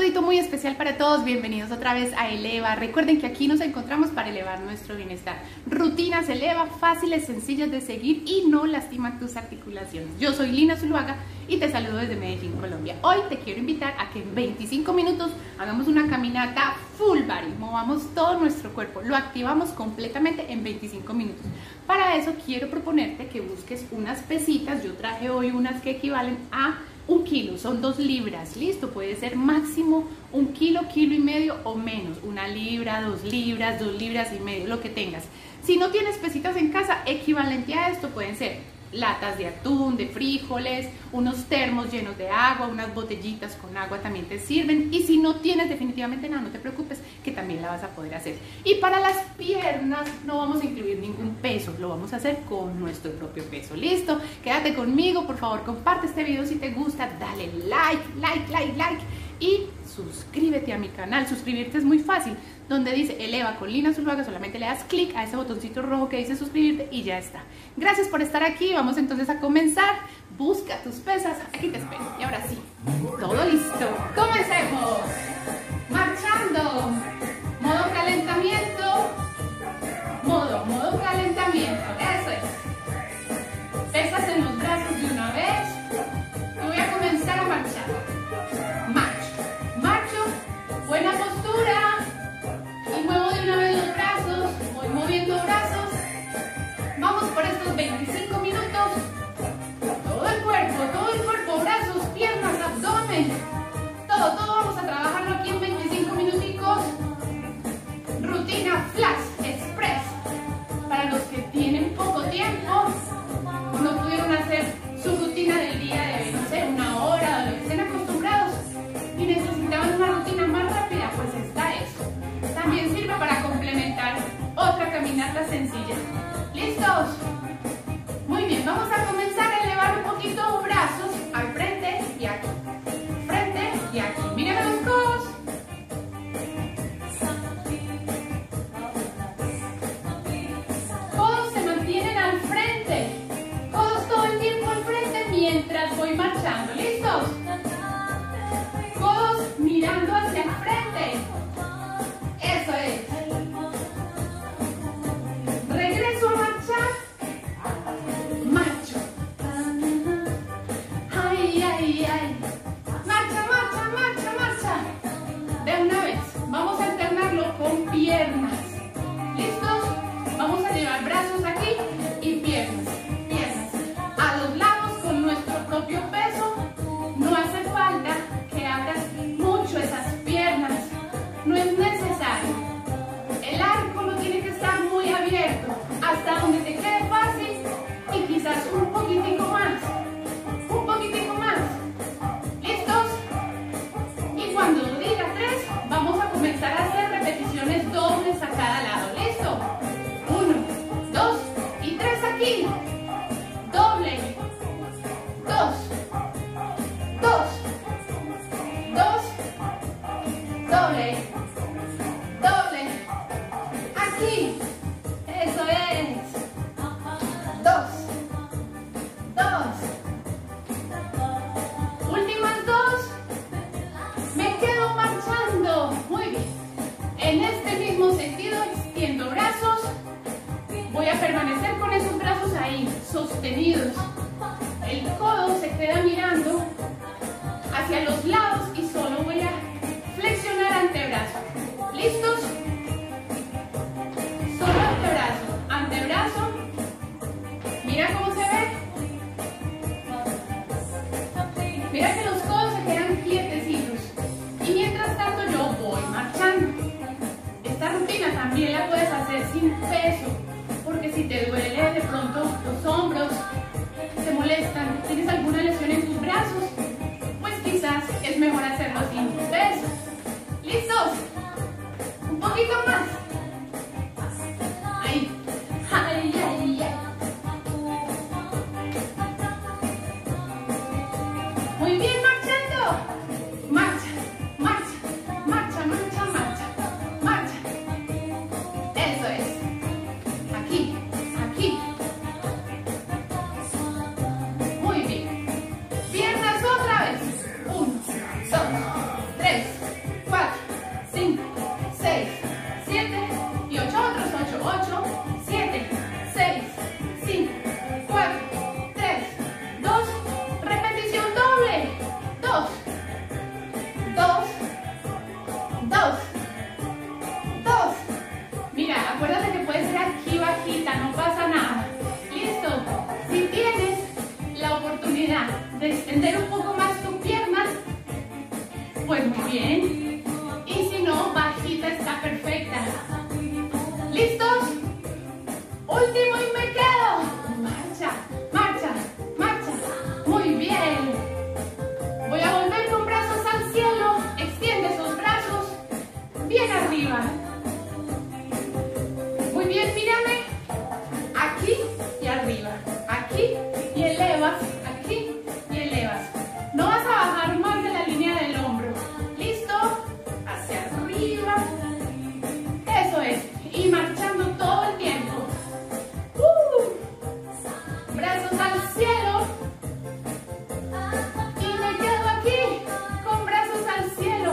saludito muy especial para todos, bienvenidos otra vez a Eleva. Recuerden que aquí nos encontramos para elevar nuestro bienestar. Rutinas Eleva, fáciles, sencillas de seguir y no lastiman tus articulaciones. Yo soy Lina Zuluaga y te saludo desde Medellín, Colombia. Hoy te quiero invitar a que en 25 minutos hagamos una caminata full body, movamos todo nuestro cuerpo, lo activamos completamente en 25 minutos. Para eso quiero proponerte que busques unas pesitas. Yo traje hoy unas que equivalen a 1 kilo, son 2 libras, listo, puede ser máximo 1 kilo, kilo y medio o menos, 1 libra, 2 libras, 2 libras y medio, lo que tengas. Si no tienes pesitas en casa, equivalente a esto pueden ser latas de atún, de frijoles, unos termos llenos de agua, unas botellitas con agua también te sirven. Y si no tienes definitivamente nada, no te preocupes, que también la vas a poder hacer. Y para las piernas no vamos a incluir ningún peso, lo vamos a hacer con nuestro propio peso. ¿Listo? Quédate conmigo, por favor, comparte este video si te gusta, dale like y suscríbete a mi canal. Suscribirte es muy fácil, donde dice Eleva con Lina Zuluaga, solamente le das clic a ese botoncito rojo que dice suscribirte y ya está. Gracias por estar aquí, vamos entonces a comenzar. Busca tus pesas, aquí te espero. Y ahora sí, todo listo, comencemos. Marchando, modo calentamiento, modo calentamiento, eso es. Pesas en los brazos de una vez y voy a comenzar a marchar. Buena postura y muevo de una vez los brazos, voy moviendo brazos, vamos por estos 25 minutos, todo el cuerpo, brazos, piernas, abdomen, todo vamos a trabajarlo aquí en 25 minuticos, rutina flash, express, para los que tienen poco tiempo, no pudieron hacer su rutina del día de hoy, no sé, 1 hora, de lo que estén acostumbrados, y necesitaban una rutina más rápida, pues está eso. También sirve para complementar otra caminata sencilla. ¿Listos? Muy bien, vamos a comenzar a elevar un poquito brazos al frente y aquí. Frente y aquí. Mírenme los codos. Codos se mantienen al frente. Codos todo el tiempo al frente mientras voy marchando. ¿Listos? Codos mirando hacia el frente. Eso es. Regreso a marchar. Marcho. Ay. Marcha. De una vez. Vamos a alternarlo con piernas. ¿Listos? Vamos a llevar brazos aquí y piernas. A los lados con nuestro propio peso. No hace falta que abras mucho esas piernas, no es necesario. El arco no tiene que estar muy abierto, hasta donde te quede fácil y quizás un poquitico más. ¿Listos? Y cuando diga 3, vamos a comenzar a hacer repeticiones dobles a cada lado. ¿Listo? 1, 2 y 3 aquí. Doble. 2. Doble, aquí, eso es, 2, últimas 2, me quedo marchando, muy bien, en este mismo sentido extiendo brazos, voy a permanecer con esos brazos ahí, sostenidos, el codo se queda mirando hacia los lados y solo voy a flexionar antebrazo. ¿Listos? Solo antebrazo. Mira cómo se ve. Mira que los codos se quedan quietecitos. Y mientras tanto yo voy marchando. Esta rutina también la puedes hacer sin peso, porque si te duele de pronto los hombros, te molestan, tienes alguna lesión en tus brazos, pues quizás es mejor hacerlo sin peso. ¿Listos? Un poquito más. Ahí. Muy bien, marchando. Marcha. Eso es. Aquí. Muy bien. Piernas otra vez. 1, 2, 3. Pues muy bien. Y si no, bajita está perfecta. ¿Listos? Último y me quedo. Marcha, marcha, marcha. Muy bien. Voy a volver con brazos al cielo. Extiende esos brazos bien arriba. Muy bien, mírame. Aquí y arriba. Aquí y elevas. Aquí y elevas. No vas a bajar más de la línea del hombro. ¿Listo? Hacia arriba. Eso es. Y marchando todo el tiempo. Brazos al cielo. Y me quedo aquí con brazos al cielo.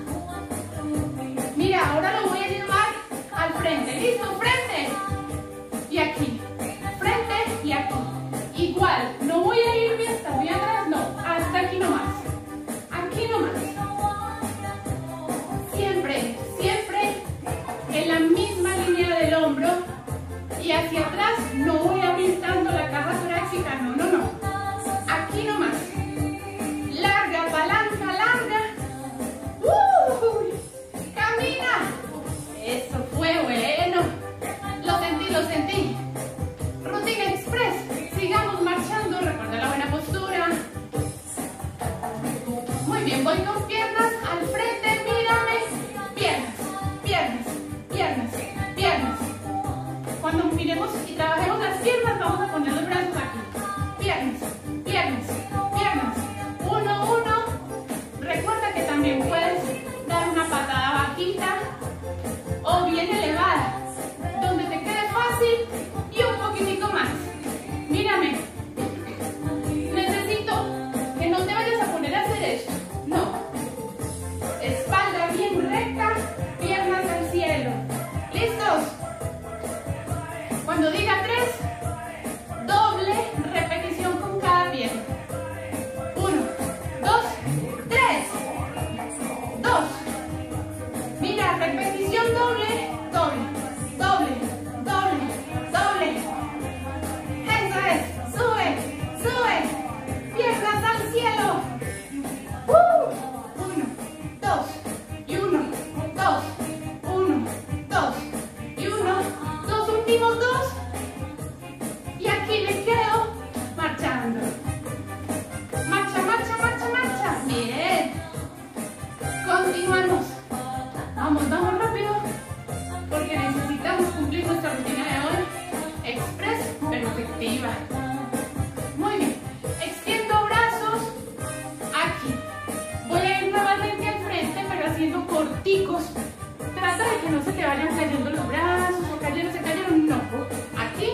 Mira, ahora lo voy a llevar al frente. ¿Listo? Frente. Y aquí. Frente y aquí. Igual. No voy a irme hasta muy atrás. No. Hasta aquí nomás. Aquí nomás. Siempre, siempre en la misma línea del hombro. Y hacia atrás no voy a abrir tanto la caja torácica. No, no, no. Aquí nomás. Larga palanca, larga. Camina. Eso fue bueno. Lo sentí, lo sentí. Rutina Express. Sigamos marchando. Recuerda la buena postura. Muy bien, voy con piernas al frente. Mírame. Piernas, piernas, piernas, piernas. Cuando miremos y trabajemos las piernas, vamos a poner los brazos aquí. Piernas, piernas, piernas. Uno, uno. Recuerda que también puedes dar una patada bajita o bien elevada, donde te quede fácil y un poquitico más. Mírame. Necesito que no te vayas a poner a hacer esto. No. Espalda bien recta, piernas al cielo. ¿Listos? Cuando diga 3, doble repetición con cada pierna. 1, 2, 3. 2. Mira, repetición doble, doble, doble, doble, doble. Eso es. Sube, sube. Piernas al cielo. 1, 2 y 1, 2, 1, 2 y 1, 2 últimos 2. Y aquí me quedo marchando. Marcha, marcha, marcha, marcha. Bien. Continuamos. Vamos, vamos rápido. Porque necesitamos cumplir nuestra rutina de hoy. Express, pero efectiva. Muy bien. Extiendo brazos. Aquí. Voy a ir nuevamente al frente, pero haciendo corticos. Trata de que no se te vayan cayendo los brazos o se cayeron, no. Aquí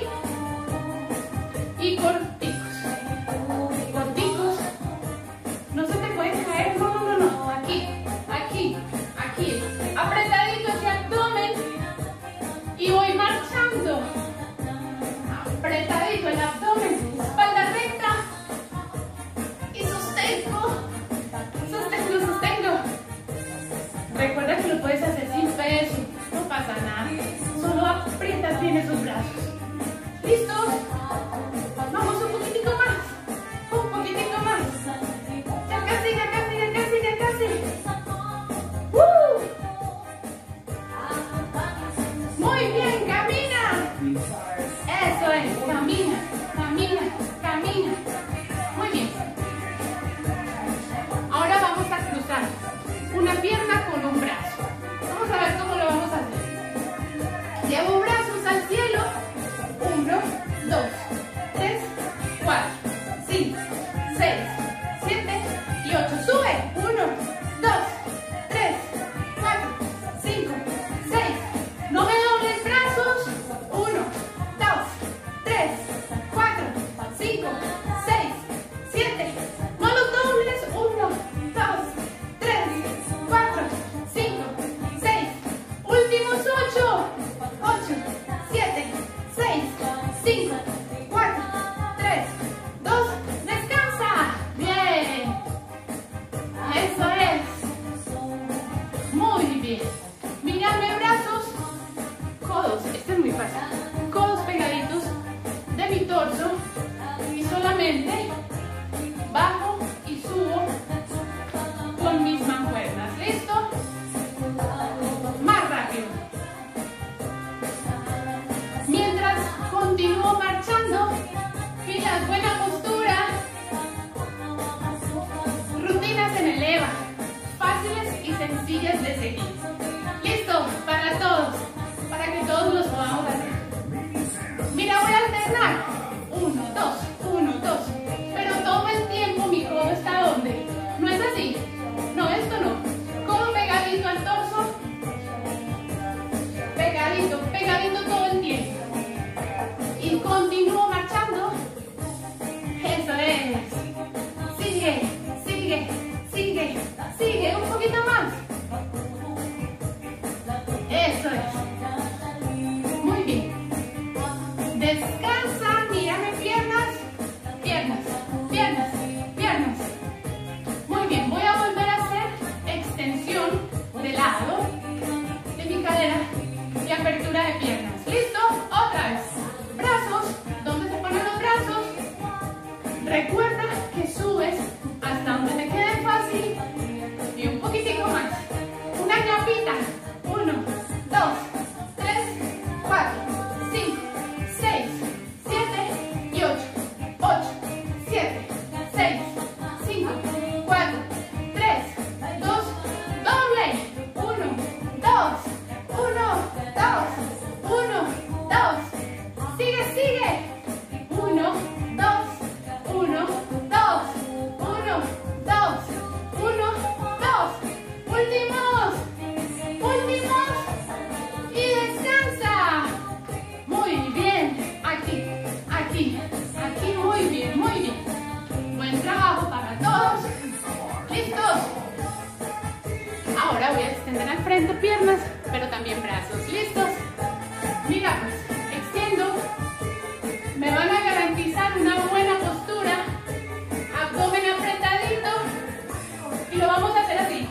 y corticos. Corticos. No se te pueden caer, no, no, no, no. Aquí, aquí, aquí. Apretadito ese abdomen y voy marchando. Apretadito el abdomen, espalda recta y sostengo. Sostengo, sostengo. Recuerda que lo puedes hacer sin peso, no pasa nada. Solo aprietas bien esos brazos. sencillas de seguir. ¿Listo? Para todos, para que todos los podamos hacer. Mira, voy a alternar. 1, 2, 1, 2. Pero todo el tiempo mi codo está ¿dónde? No es así. No, esto no. Codo pegadito al torso. Pegadito, pegadito todo el tiempo. Y continúo marchando. Eso es. Sigue, sigue, sigue, sigue. Un poquito más. Eso es. Muy bien. Descansa, mírame piernas, piernas, piernas, piernas. Muy bien, voy a volver a hacer extensión de lado de mi cadera y apertura de piernas. ¿Listo? Otra vez. Brazos, ¿dónde se ponen los brazos? Recuerda que subes hasta donde te quede fácil y un poquitico más. Una ñapita. 1, 2, 3, 4, 5, 6, 7 y 8. 8, 7, 6, 5, 4, 3, 2, doble. 1, 2, 1, 2, 1, 2. Sigue, sigue. 1, 2, 1, 2, 1, 2, 1, 2. Últimos. Últimos. Y descansa. Muy bien. Aquí, aquí, aquí. Muy bien, muy bien. Buen trabajo para todos. ¿Listos? Ahora voy a extender al frente piernas, pero también brazos. ¿Listos? Mira, pues, extiendo. Me van a garantizar una buena postura. Abdomen apretadito. Y lo vamos a hacer así.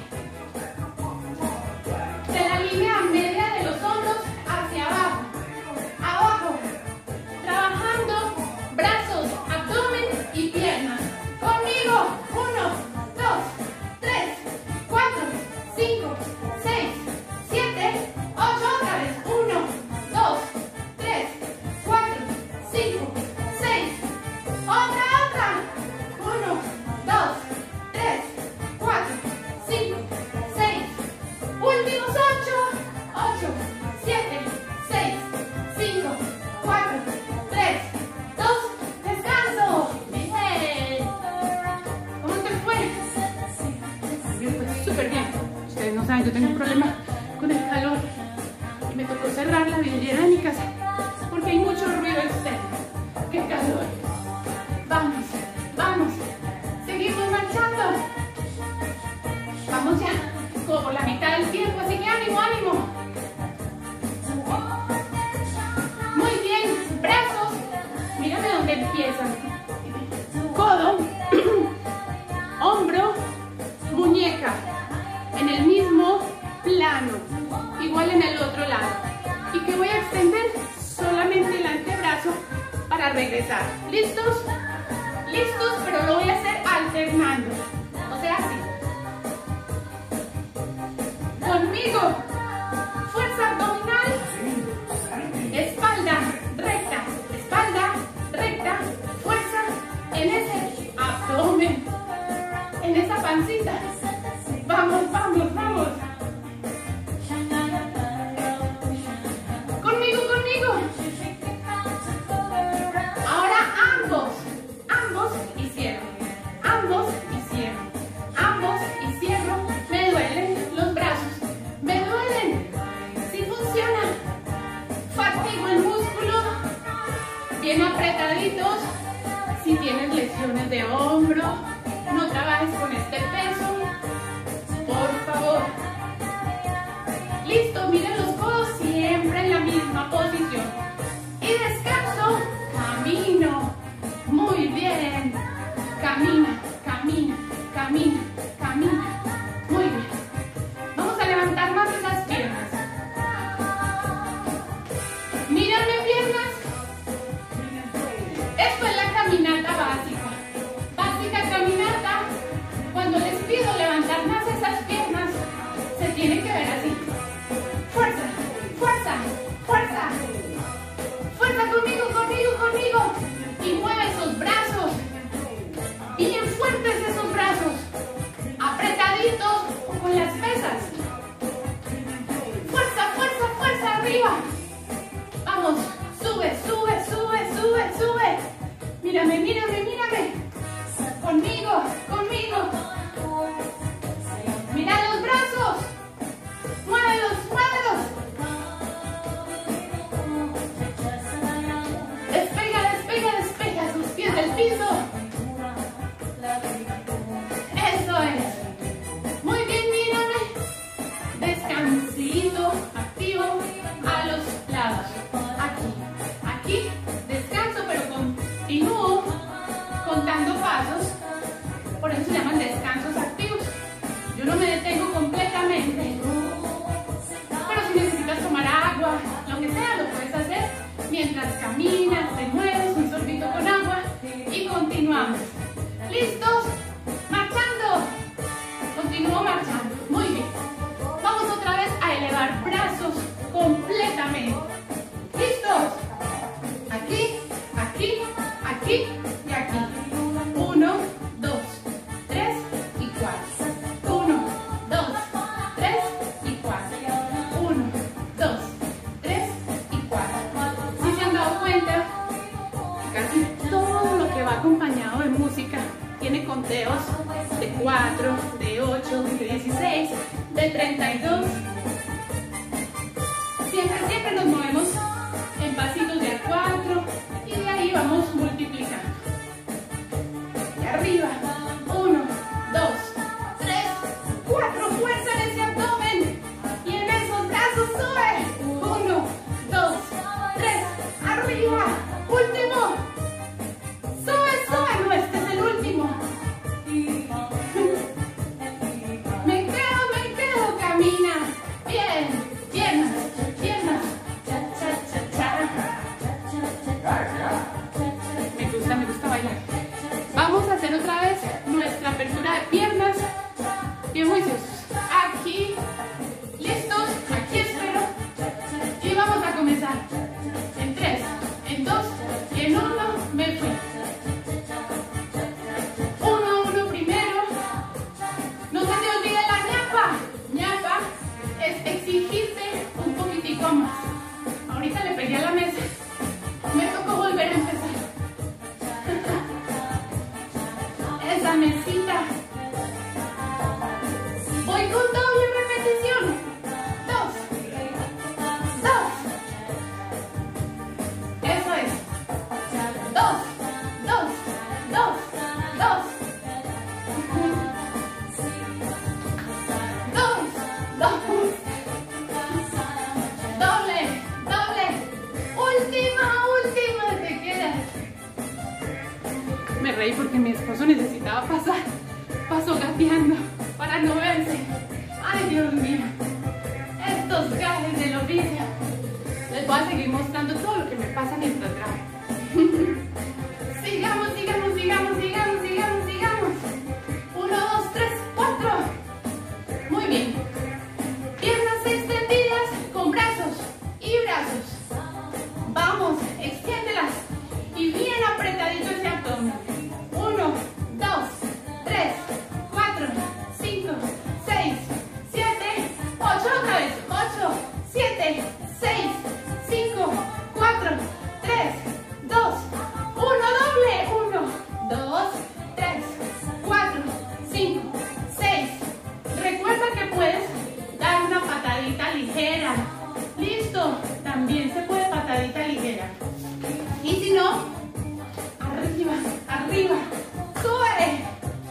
De la línea media de los hombros hacia abajo. Abajo. Trabajando brazos, abdomen y piernas. Conmigo. 1, 2, 3, 4, 5, 6, 7, 8. Otra vez. 1, 2, 3, 4, 5, 6. Otra. 1, 2, 3, 4, 5, 6. Últimos 8. 8, 7, 6, 5, 4, 3, 2. Descanso. Bien. ¿Cómo te fue? Bien, pues súper bien. Ustedes no saben, yo tengo un problema con el calor. Me tocó cerrar la vidriera de mi casa porque hay mucho ruido externo. ¡Qué calor! Vamos, vamos. Seguimos marchando. Vamos ya, como por la mitad del tiempo, así que ánimo, ánimo. Muy bien, brazos. Mírame dónde empiezan. Codo, hombro, muñeca. En el mismo plano, igual en el otro lado. ¿Y qué voy a extender? Solamente el antebrazo para regresar. ¿Listos? ¿Listos? Pero lo voy a hacer alternando. O sea, así. Conmigo. Fuerza abdominal. Espalda recta. Espalda recta. Fuerza en ese abdomen. En esa pancita. Vamos, vamos, vamos. Conmigo, conmigo. Ahora ambos. Ambos y cierro. Ambos y cierro. Ambos y cierro. Me duelen los brazos. Me duelen. Sí funciona. Fatigo el músculo. Bien apretaditos. Si tienes lesiones de hombro, no trabajes con este peso. Por favor. Listo, miren los codos siempre en la misma posición. Y descanso. Camino. Muy bien. Camina, camina, camina, camina. Muy bien. Vamos a levantar más esas piernas. Mírame piernas. Esto es la caminata básica. Básica caminata. Cuando les pido levantar más esas piernas, se tiene que ver así. Fuerza, fuerza, fuerza. no me detengo completamente. Pero si necesitas tomar agua, lo que sea, lo puedes hacer mientras caminas, te mueves, un sorbito con agua y continuamos. ¿Listos? Marchando. Continúo marchando. Muy bien. Vamos otra vez a elevar brazos completamente. ¿Listos? Aquí, aquí, aquí y aquí. 1, 2, 3 y 4. 1, 2, 3 y 4. 1, 2, 3 y 4. Si se han dado cuenta, casi todo lo que va acompañado de música tiene conteos de 4, de 8, de 16, de 32. Siempre nos movemos en pasitos de a 4 y de ahí vamos multiplicando. Y arriba, 1, 2, 3, 4, fuerza en ese abdomen y en esos brazos sube. 1, 2, 3, arriba, último. Sube, no, este es el último. Me quedo, camina. Bien, piernas, cha, cha, cha, cha. Me gusta bailar. Vamos a hacer otra vez nuestra apertura de piernas. Bien juiciosos. Aquí, listos, aquí espero. Y vamos a comenzar. En 3, en 2 y en 1 me fui. 1 primero. No se te olvide la ñapa. Ñapa es exigirte un poquitico más. Ahorita le pegué a la mesa. Me tocó volver a empezar. Esa mesita. Voy con doble repetición. 2, 2. Eso es. 2, 2, 2, 2. 2, 2. Doble. Última. Te quedas. Me reí porque mi esposo necesitaba pasar. Pasó gateando para no verse. Ay, Dios mío. Estos gajes del oficio. Les voy a seguir mostrando todo lo que me pasa mientras grabo. Sigamos. 1, 2, 3, 4. Muy bien. Piernas extendidas con brazos y brazos. Vamos, extiéndelas. Y bien apretadito ese abdomen. 1, 2, 3, 4, 5, 6, 7, 8. Otra vez. 8, 7, 6, 5, 4, 3, 2, 1. Doble. 1, 2, 3, 4, 5, 6. Recuerda que puedes dar una patadita ligera. Listo. También se puede patadita ligera. Y si no, arriba. Sube.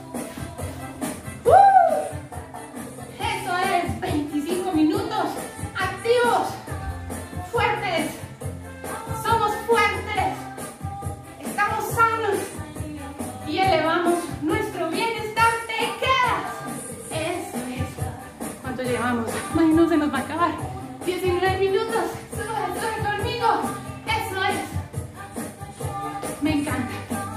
Eso es. 25 minutos. Activos. Fuertes. Somos fuertes. Estamos sanos. Y elevamos nuestro bienestar. Te quedas. Eso es. ¿Cuánto llevamos? Ay, no se nos va a acabar. 19 minutos. Sube conmigo. Eso es. Me encanta.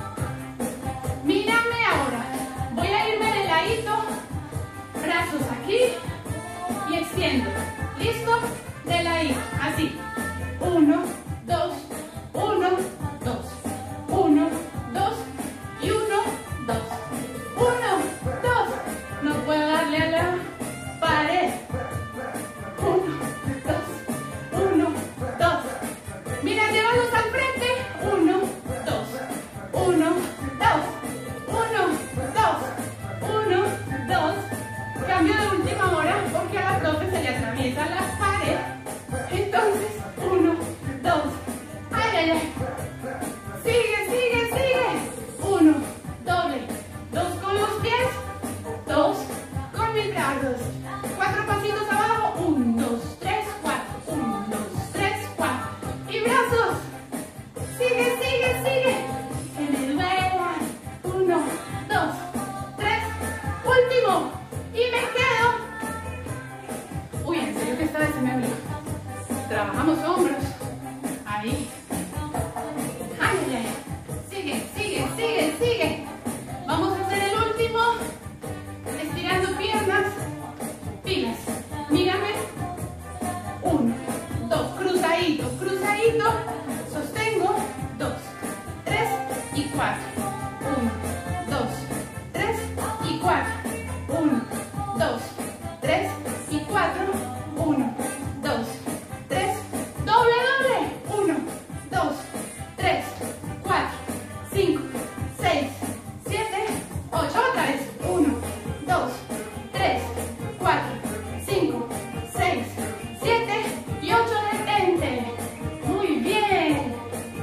Mírame ahora. Voy a irme de ladito. Brazos aquí. Y extiendo. ¿Listo? De ladito. Así. 1, 2, 1, 2. 1, 2 y 1, 2. 1, 2. No puedo darle a la pared. 1, 2. 1, 2. Mira, llévalos al frente. 1, 2. 1, 2. 1, 2. 1, 2. Cambio de última hora porque a la profe se le atraviesa la pared. Entonces, 1, 2. Ay. Sigue. 1, doble. 2 con los pies. 2 con mis brazos. 4 pasitos abajo. 1, 2, 3, 4. 1, 2, 3, 4. Y brazos. Sigue. Que me duela. 1, 2, 3. Último. Y me quedo. trabajamos hombros. Ahí. Ay, ay, ay. Sigue, sigue, sigue, sigue. Vamos a hacer el último. Estirando piernas. Pilas. Mírame. 1, 2. Cruzadito, cruzadito. Sostengo. 2, 3 y 4. 1, 2, 3 y 4. 1, 2, 3 y 4. 1, 2, 3. Doble, doble. 1, 2, 3, 4, 5, 6, 7, 8. Otra vez. 1, 2, 3, 4, 5, 6, 7 y 8. Detente. Muy bien.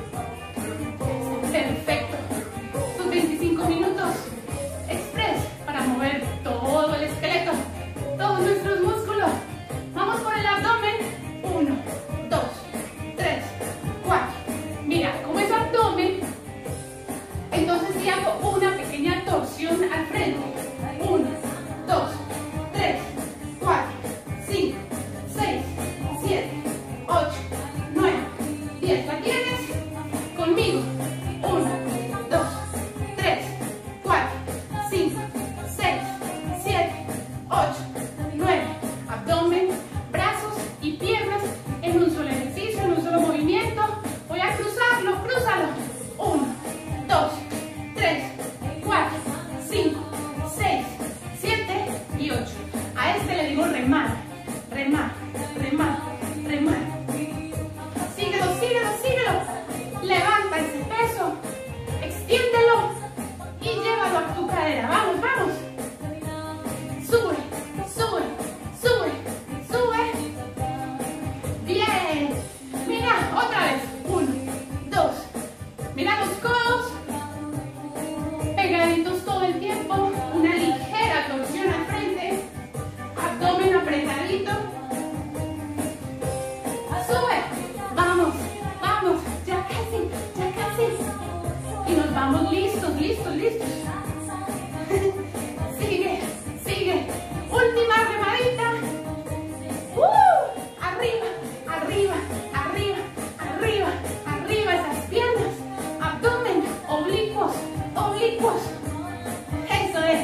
Perfecto. Tus 25 minutos express para mover todo el esqueleto, todos nuestros músculos. Vamos por el abdomen. 1, 2, 3, 4. Mira, como es abdomen, entonces si hago una pequeña torsión al frente. 1, 2, 3, 4, 5, 6, 7, 8, 9, 10. ¿La tienes? Conmigo. 1, 2, 3, 4, 5, 6, 7, 8, 9. Abdomen, brazos y piernas en un solo ejercicio, en un solo movimiento. Voy a cruzarlo, crúzalo. 1, 2, 3, 4, 5, 6, 7 y 8. A este le digo remar, remar, remar, remar. Síguelo, síguelo, síguelo. Levanta ese peso, extiéndelo y llévalo a tu cadera. Vamos, vamos. Sube, sube, sube, sube. Bien. Mira, otra vez. 1, 2. Mira los codos. Pegaditos todo el tiempo. Una ligera torsión al frente. Abdomen apretadito. Sube. Vamos, vamos. Ya casi, ya casi. Y nos vamos listos, listos, listos. Sigue, sigue. Última remadita. Arriba, arriba, arriba, arriba, arriba. Esas piernas. Abdomen, oblicuos, oblicuos. Eso es.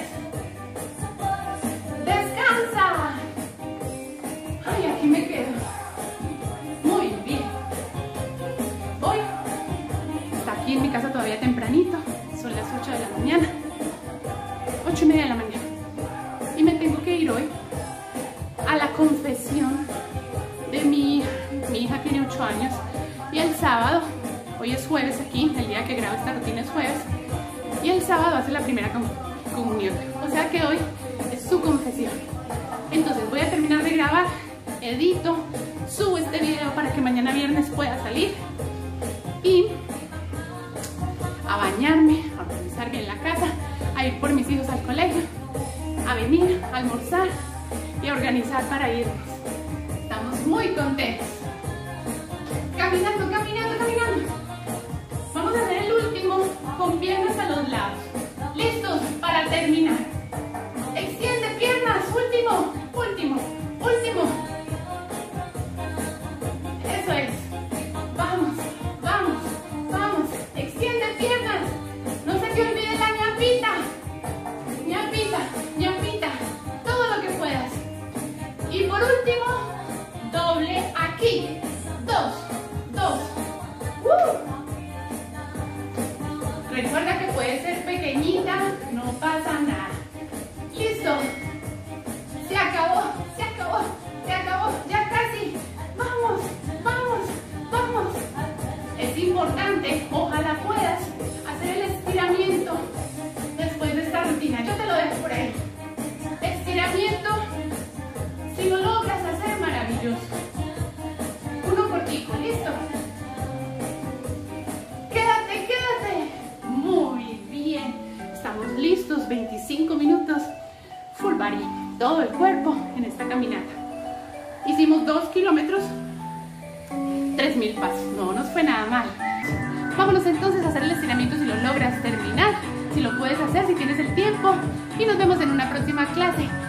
Descansa. Ay, aquí me quedo. Muy bien. Voy. Está aquí en mi casa todavía tempranito. Son las 8 de la mañana. 8:30 de la mañana. Y me tengo que ir hoy a la confesión de mi hija. Mi hija tiene 8 años. Y el sábado, hoy es jueves aquí, el día que grabo esta rutina es jueves. Y el sábado hace la primera comunión. O sea que hoy es su confesión. Entonces voy a terminar de grabar, edito, subo este video para que mañana viernes pueda salir. Y a bañarme, a organizar bien la casa, a ir por mis hijos al colegio, a venir, a almorzar y a organizar para irnos. Estamos muy contentos. Caminando, caminando, caminando. Vamos a hacer el último con piernas a los lados. ¿Listos? Para terminar. Extiende piernas. Último, último, último. Eso es. Vamos, vamos, vamos. Extiende piernas. No se te olvide la ñapita. Ñapita, ñapita. Todo lo que puedas. Y por último, doble aquí. 2, 2. Recuerda que puede ser pequeñita, no pasa nada. Listo. Se acabó, se acabó, se acabó. Ya casi. Vamos, vamos, vamos. Es importante, ojalá puedas hacer el estiramiento después de esta rutina. Yo te lo dejo por ahí. Estiramiento. Si lo logras hacer, maravilloso. Uno cortico, ¿listo? Quédate, quédate. Muy bien. Estamos listos, 25 minutos. Full body, todo el cuerpo en esta caminata. Hicimos 2 kilómetros, 3000 pasos. No nos fue nada mal. Vámonos entonces a hacer el estiramiento si lo logras terminar. Si lo puedes hacer, si tienes el tiempo. Y nos vemos en una próxima clase.